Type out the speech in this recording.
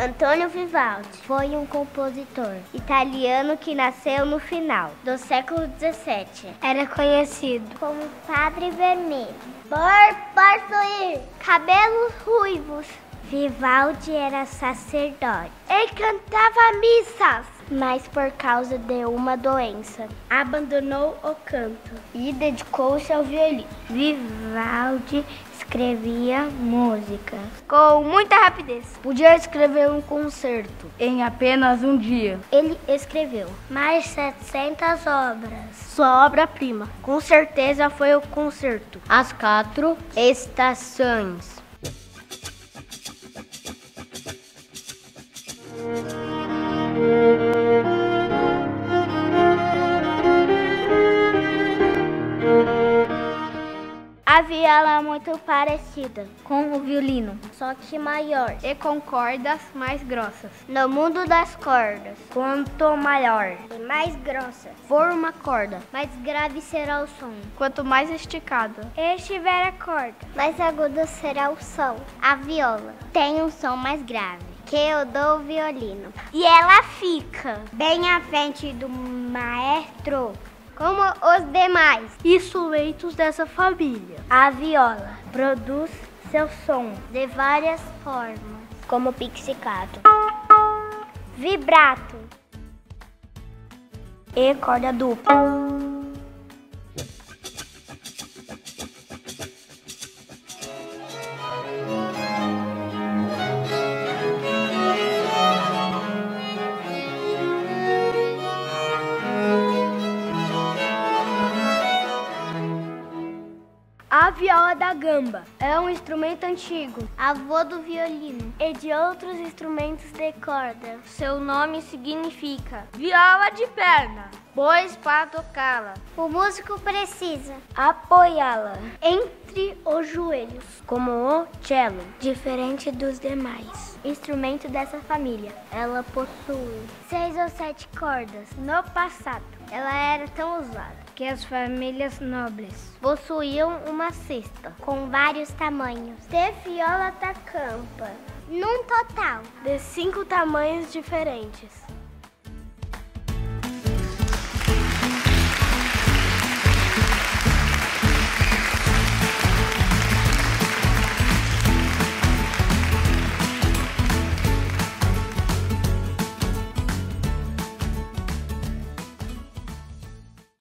Antônio Vivaldi foi um compositor italiano que nasceu no final do século XVII. Era conhecido como Padre Vermelho. Possuir cabelos ruivos. Vivaldi era sacerdote. Ele cantava missas, mas por causa de uma doença, abandonou o canto e dedicou-se ao violino. Vivaldi escrevia música com muita rapidez. Podia escrever um concerto em apenas um dia. Ele escreveu mais de 700 obras. Sua obra-prima, com certeza, foi o concerto As Quatro Estações. A viola é muito parecida com o violino, só que maior e com cordas mais grossas. No mundo das cordas, quanto maior e mais grossa for uma corda, mais grave será o som. Quanto mais esticada estiver a corda, mais agudo será o som. A viola tem um som mais grave que o do violino, e ela fica bem à frente do maestro, como os demais instrumentos dessa família. A viola produz seu som de várias formas, como pizzicato, vibrato e corda dupla. A viola da gamba é um instrumento antigo, avô do violino e de outros instrumentos de corda. Seu nome significa viola de perna, pois para tocá-la, o músico precisa apoiá-la entre os joelhos, como o cello, diferente dos demais instrumentos dessa família. Ela possui 6 ou 7 cordas. No passado, ela era tão usada que as famílias nobres possuíam uma cesta com vários tamanhos de viola da campa, num total de 5 tamanhos diferentes.